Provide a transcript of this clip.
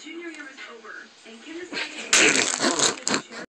junior year was over, and Kim decided to share